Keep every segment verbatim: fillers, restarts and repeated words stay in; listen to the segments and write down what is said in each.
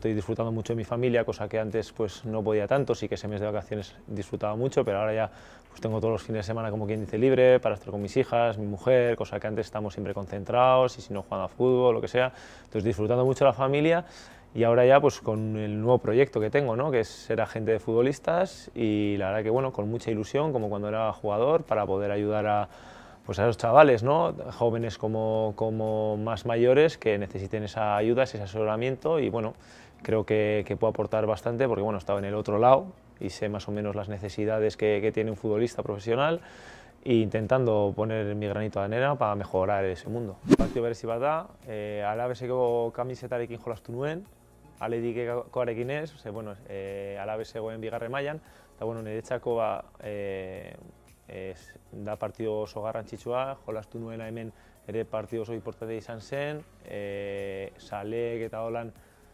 estoy disfrutando mucho de mi familia, cosa que antes pues no podía tanto. Sí que ese mes de vacaciones disfrutaba mucho, pero ahora ya pues tengo todos los fines de semana, como quien dice, libre para estar con mis hijas, mi mujer, cosa que antes estamos siempre concentrados y si no jugando a fútbol, lo que sea. Entonces disfrutando mucho de la familia. Y ahora ya pues con el nuevo proyecto que tengo, ¿no? Que es ser agente de futbolistas, y la verdad que bueno, con mucha ilusión, como cuando era jugador, para poder ayudar a, pues a esos chavales, ¿no? Jóvenes como, como más mayores, que necesiten esa ayuda, ese asesoramiento, y bueno, creo que, que puedo aportar bastante porque bueno, he estado en el otro lado y sé más o menos las necesidades que, que tiene un futbolista profesional, e intentando poner mi granito de arena para mejorar ese mundo. Partio berezi bat da, eh, Alabeseko kamisetarekin jolastu nuen, Athletickoarekin ez, ze, bueno, eh, Alaves egoen bigarren mailan, eta bueno, niretzako ba, eh, es, da partido oso garrantzitsua, jolastu nuela hemen ere partido oso importante izan zen, eh, Salek eta holan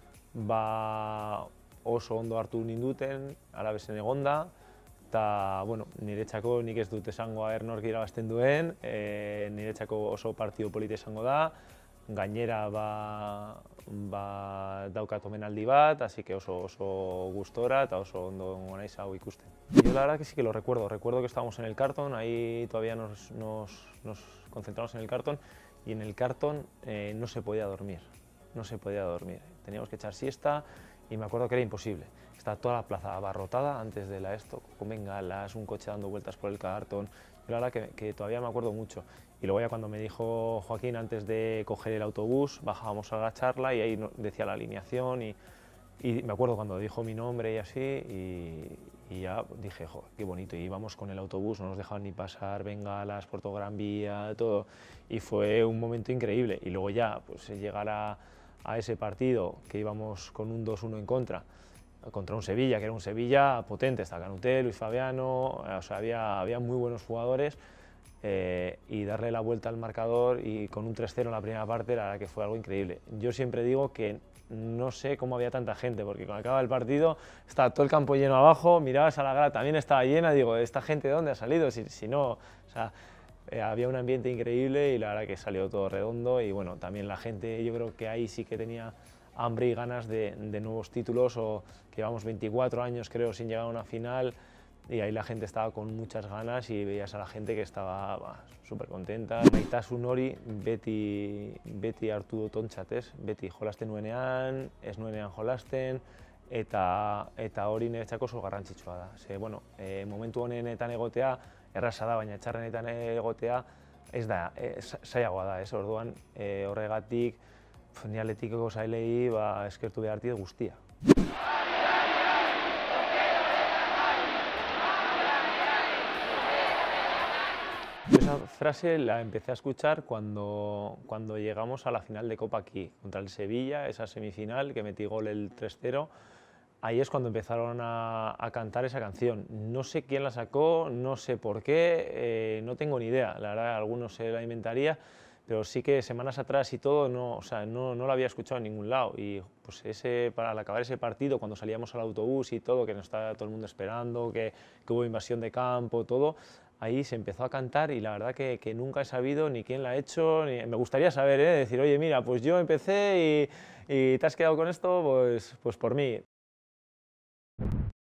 ba, oso ondo hartu ninduten, Alavesen egonda, eta bueno, niretzako nik ez dut esango aber nork irabazten duen, e, niretzako oso partido polita izango da, gainera ba, ba, daukat omenaldi bat, así que oso, oso gustora eta oso ondo naiz hau ikusten. Yo la verdad que sí que lo recuerdo, recuerdo que estábamos en el Carlton, ahí todavía nos, nos, nos concentramos en el Carlton, y en el Carlton eh, no se podía dormir, no se podía dormir, teníamos que echar siesta y me acuerdo que era imposible. Estaba toda la plaza abarrotada antes de la esto, con bengalas, un coche dando vueltas por el Carlton. Yo la verdad que, que todavía me acuerdo mucho. Y luego ya cuando me dijo Joaquín, antes de coger el autobús, bajábamos a la charla y ahí decía la alineación, y, y me acuerdo cuando dijo mi nombre y así, y, y ya dije, jo, qué bonito, y íbamos con el autobús, no nos dejaban ni pasar, bengalas por toda Gran Vía, todo, y fue un momento increíble. Y luego ya, pues llegar a, a ese partido, que íbamos con un dos uno en contra, contra un Sevilla, que era un Sevilla potente, está Canuté, Luis Fabiano, o sea, había, había muy buenos jugadores, eh, y darle la vuelta al marcador y con un tres cero en la primera parte, la verdad que fue algo increíble. Yo siempre digo que no sé cómo había tanta gente, porque cuando acaba el partido estaba todo el campo lleno abajo, mirabas a la grada, también estaba llena, digo, ¿esta gente de dónde ha salido? Si, si no, o sea, eh, había un ambiente increíble y la verdad que salió todo redondo, y bueno, también la gente, yo creo que ahí sí que tenía hambre y ganas de, de nuevos títulos, o que llevamos veinticuatro años creo sin llegar a una final, y ahí la gente estaba con muchas ganas y veías a la gente que estaba súper contenta. Maitasun hori beti, beti hartu dut ontzat, ez? Beti jolasten nuenean, ez nuenean jolasten, eta, eta hori niretzako oso garrantzitsua da. Ze, bueno, e, momentu honenetan egotea erraza da, baina txarrenetan egotea ez da, e, zailagoa da, ez? Orduan, e, horregatik, ni Athleticeko zailei ba, eskertu behar dit guztia. Esa frase la empecé a escuchar cuando, cuando llegamos a la final de Copa aquí, contra el Sevilla, esa semifinal que metí gol el tres cero. Ahí es cuando empezaron a, a cantar esa canción. No sé quién la sacó, no sé por qué, eh, no tengo ni idea. La verdad, algunos se la inventaría, pero sí que semanas atrás y todo, no, o sea, no, no lo había escuchado en ningún lado. Y pues ese, para al acabar ese partido, cuando salíamos al autobús y todo, que nos estaba todo el mundo esperando, que, que hubo invasión de campo, todo, ahí se empezó a cantar, y la verdad que, que nunca he sabido ni quién la ha hecho, ni, me gustaría saber, ¿eh? Decir, oye, mira, pues yo empecé y, y te has quedado con esto, pues, pues por mí.